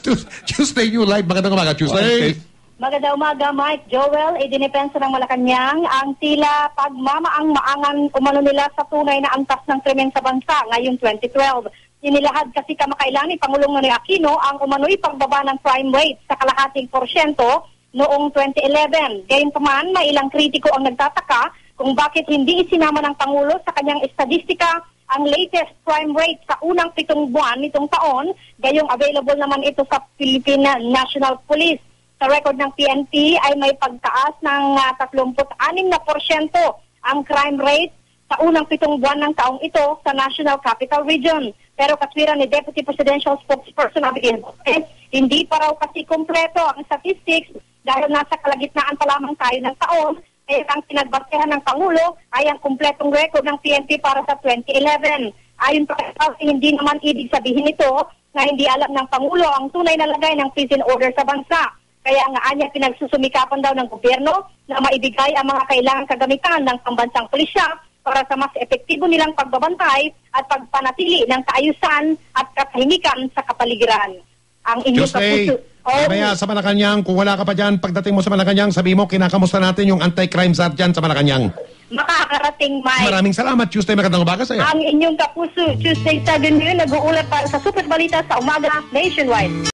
Tuesday New Live. Magandang umaga, Tuesday. Magandang umaga, Mike. Joel, idinipensa ng Malacanang ang tila pagmamaang-maangan umano nila sa tunay na antas ng krimen sa bansa ngayong 2012. Inilahad kasi kamakailan ni Pangulong Nonoy Aquino ang umano'y pagbaba ng crime rate sa kalahating porsyento noong 2011. Gayunpaman, may ilang kritiko ang nagtataka kung bakit hindi isinama ng Pangulo sa kanyang estadistika ang latest crime rate sa unang 7 buwan nitong taon, gayong available naman ito sa Philippine National Police. Sa record ng PNP ay may pagtaas ng 36% ang crime rate sa unang 7 buwan ng taong ito sa National Capital Region. Pero katwiran ni Deputy Presidential Spokesperson Abigail Gutierrez, hindi pa raw kasi kompleto ang statistics dahil nasa kalagitnaan pa lamang tayo ng taon, kaya ang pinagbasehan ng Pangulo ay ang kumpletong record ng PNP para sa 2011. Ayon pa kay hindi naman ibig sabihin ito na hindi alam ng Pangulo ang tunay na lagay ng prison order sa bansa. Kaya nga anya pinagsusumikapan daw ng gobyerno na maibigay ang mga kailangang kagamitan ng pambansang pulisya para sa mas epektibo nilang pagbabantay at pagpanatili ng kaayusan at katahimikan sa kapaligiran. Ang inyong Tuesday, mamaya sa Malacanang, kung wala ka pa dyan, pagdating mo sa Malacanang, sabi mo, kinakamusta natin yung anti-crime sergeant sa Malacanang. Makakarating, Mike. Maraming salamat, Tuesday. Magandang umaga sa'yo. Ang inyong kapuso, Tuesday 7 nag-uulat para sa Super Balita sa Umaga Nationwide.